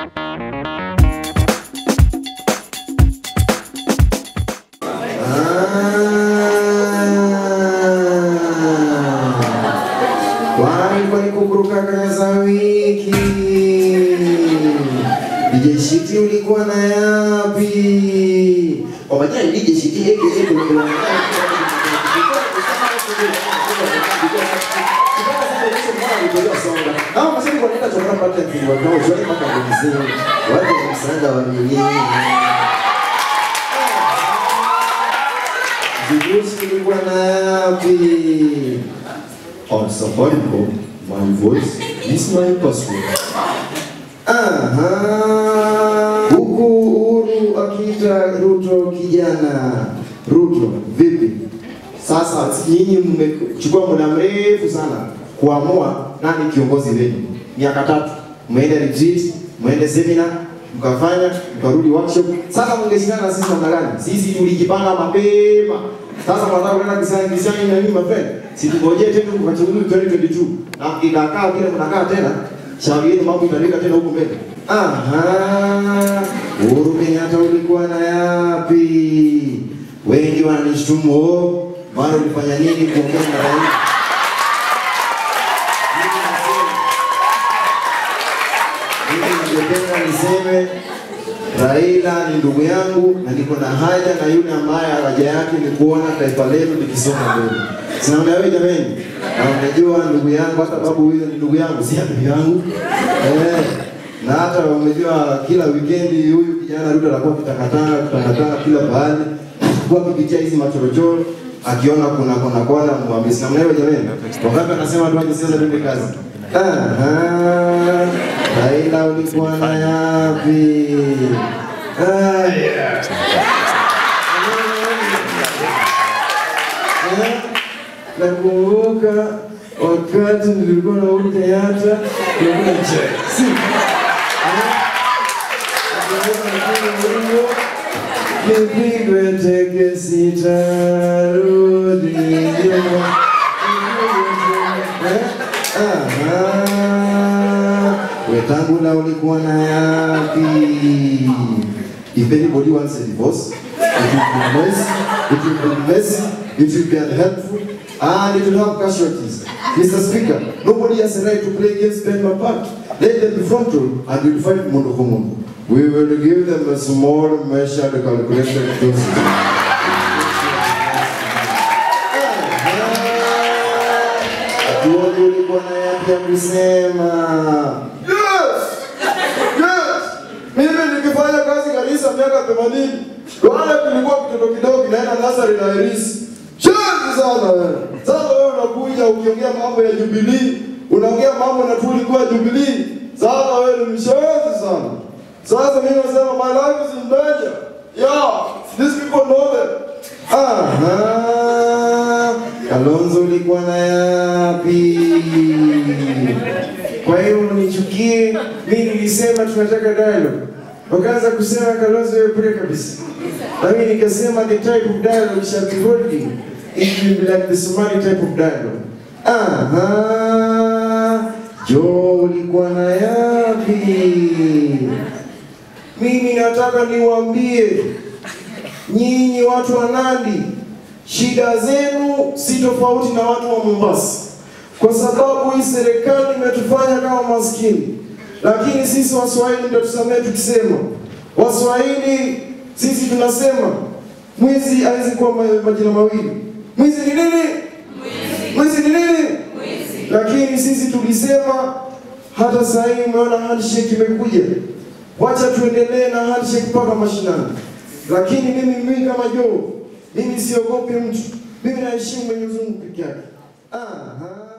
Kwani kukuruka kaza wiki DJ Shiti ulikuwa na yapi? Kwa majina ni DJ Shiti eke Não, mas ele vai estar jogando para ter filho, não, joga para camisinha, vai ter msanga wa menino. Jesus ilikuwa na yapi? On Safaricom, my voice is my password. Huku Uhuru akita Ruto kijana. Ruto, vipi? Sasa nyinyi mmechukua muda mrefu sana kuamua nani kiongozi wenu. Miaka 3, mmeenda retreat, mmeenda seminar, mkafanya, mkarudi workshop. Sasa mngeshikana na sisi namna gani? Sisi tulijipanga mapema. Sasa mnataka kwenda kisani na nini mapema? Situngojee tena kukachaguliwa 2022. Na mkikaa kile mnakaa tena, shauri yenu mambo italika tena huko mbele. Uhuru Kenyatta ulikuwa na yapi? Wengi wananishtumu, mara ulifanya nini kuongea na rais? Ningependa niseme Raila ni ndugu yangu na niko na haja na yule ambaye haja yake ni kuona taifa letu likisonga mbele. Sina wewe jamani. Na unajua ndugu yangu hata babu huyo ni ndugu yangu, si ndugu yangu. Na hata umejua kila weekend huyu kijana Ruto anakuwa kitakatana kila pahali. Kwa kupitia hizi machorochoro akiona kuna mwambie sina wewe jamani. Wakati anasema tu aje siasa twende kazi. Raila ulikuwa na yapi? Nakumbuka wakati nilikuwa na Uhuru Kenyatta nilikuwa si nipigwe teke sitarudi nyuma. Wetangula ulikuwa na yapi? If anybody wants a divorce, it will be messy, it will be unhelpful, and it will have casualties. Mr. Speaker, nobody has a right to play against them apart. Let them be frontal and we'll fight Mondo Komondo. We will give them a small measured calculated dosage. Atuoni ulikuwa na yapi ya kusema? Mimi nikifanya kazi Garissa miaka 80, wale tulikuwa kitoto kidogo kinaenda nasari na Irisi. Shati sana wewe. Sasa wewe unakuja ukiongea mambo ya Jubilee, unaongea mambo na tulikuwa Jubilee. Sasa wewe ni mshauri sana. Sasa mimi nasema my life is in danger. Yeah, these people know that. Kalonzo ulikuwa na yapi? Kwa hiyo unichukie, mimi nilisema tunataka dialogue. Wakaanza kusema Kalonzo wewe bure kabisa. Na mimi nikasema the type of dialogue shall be holding. It will be like the Somali type of dialogue. Jo ulikuwa na yapi? Mimi nataka niwaambie nyinyi watu wa Nandi, shida zenu si tofauti na watu wa Mombasa. Kwa sababu hii serikali imetufanya kama maskini. Lakini sisi Waswahili ndio tusamee tukisema. Waswahili sisi tunasema mwizi hawezi kuwa majina mawili. Mwizi ni nini? Mwizi ni nini? Lakini sisi tulisema hata sasa hivi umeona handshake imekuja. Wacha tuendelee na handshake mpaka mashinani. Lakini mimi kama Joe, mimi siogopi mtu. Mimi naheshimu Mwenyezi Mungu pekee yake.